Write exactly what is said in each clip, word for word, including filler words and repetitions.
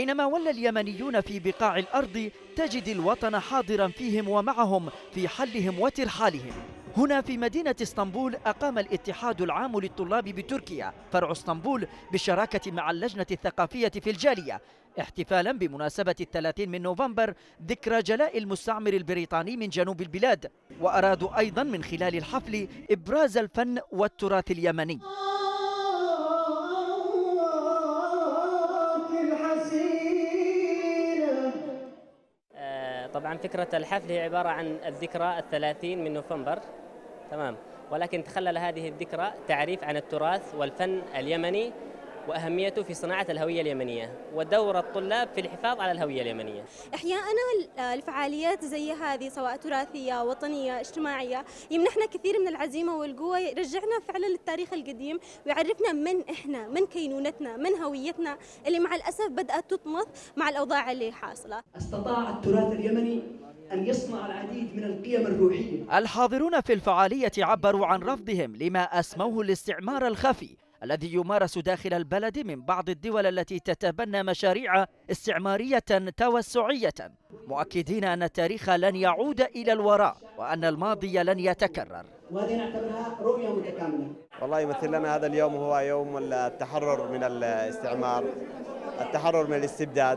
أينما ولى اليمنيون في بقاع الأرض تجد الوطن حاضرا فيهم ومعهم في حلهم وترحالهم. هنا في مدينة اسطنبول أقام الاتحاد العام للطلاب بتركيا فرع اسطنبول بالشراكة مع اللجنة الثقافية في الجالية احتفالا بمناسبة الثلاثين من نوفمبر ذكرى جلاء المستعمر البريطاني من جنوب البلاد. وأرادوا أيضا من خلال الحفل إبراز الفن والتراث اليمني. طبعا فكرة الحفل هي عبارة عن الذكرى الثلاثين من نوفمبر، تمام، ولكن تخلل هذه الذكرى تعريف عن التراث والفن اليمني وأهميته في صناعة الهوية اليمنية ودور الطلاب في الحفاظ على الهوية اليمنية. إحيانا الفعاليات زي هذه سواء تراثية وطنية اجتماعية يمنحنا كثير من العزيمة والقوة، يرجعنا فعلا للتاريخ القديم ويعرفنا من إحنا، من كينونتنا، من هويتنا اللي مع الأسف بدأت تطمس مع الأوضاع اللي حاصلة. استطاع التراث اليمني أن يصنع العديد من القيم الروحية. الحاضرون في الفعالية عبروا عن رفضهم لما أسموه الاستعمار الخفي الذي يمارس داخل البلد من بعض الدول التي تتبنى مشاريع استعمارية توسعية، مؤكدين أن التاريخ لن يعود إلى الوراء وأن الماضي لن يتكرر. وهذه نعتبرها رؤية متكاملة. والله يمثل لنا هذا اليوم هو يوم التحرر من الاستعمار، التحرر من الاستبداد،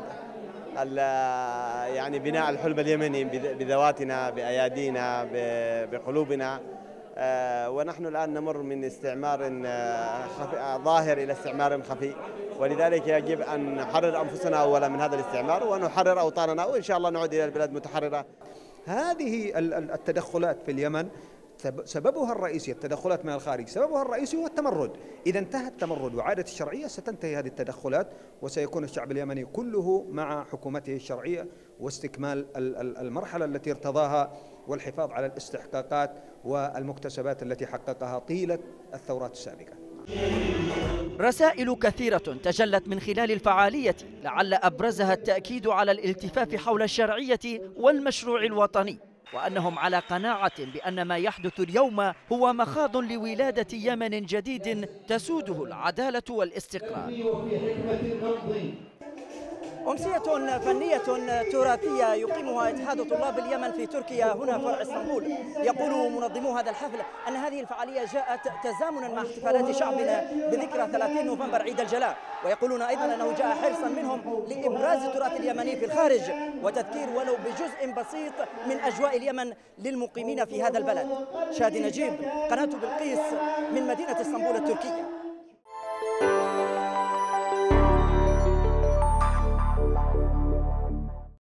يعني بناء الحلم اليمني بذواتنا بأيادينا بقلوبنا. ونحن الآن نمر من استعمار ظاهر إلى استعمار خفي، ولذلك يجب أن نحرر أنفسنا أولا من هذا الاستعمار ونحرر أوطاننا، وإن شاء الله نعود إلى البلاد متحررة. هذه التدخلات في اليمن سببها الرئيسي التدخلات من الخارج، سببها الرئيسي هو التمرد. إذا انتهى التمرد وعادت الشرعية ستنتهي هذه التدخلات وسيكون الشعب اليمني كله مع حكومته الشرعية واستكمال المرحلة التي ارتضاها والحفاظ على الاستحقاقات والمكتسبات التي حققها طيلة الثورات السابقة. رسائل كثيرة تجلت من خلال الفعالية لعل أبرزها التأكيد على الالتفاف حول الشرعية والمشروع الوطني، وأنهم على قناعة بأن ما يحدث اليوم هو مخاض لولادة يمن جديد تسوده العدالة والاستقرار. أمسية فنية تراثية يقيمها اتحاد طلاب اليمن في تركيا هنا فرع اسطنبول. يقول منظمو هذا الحفل أن هذه الفعالية جاءت تزامنا مع احتفالات شعبنا بذكرى ثلاثين نوفمبر عيد الجلاء، ويقولون أيضا أنه جاء حرصا منهم لإبراز التراث اليمني في الخارج وتذكير ولو بجزء بسيط من أجواء اليمن للمقيمين في هذا البلد. شادي نجيب، قناة بلقيس من مدينة اسطنبول التركية.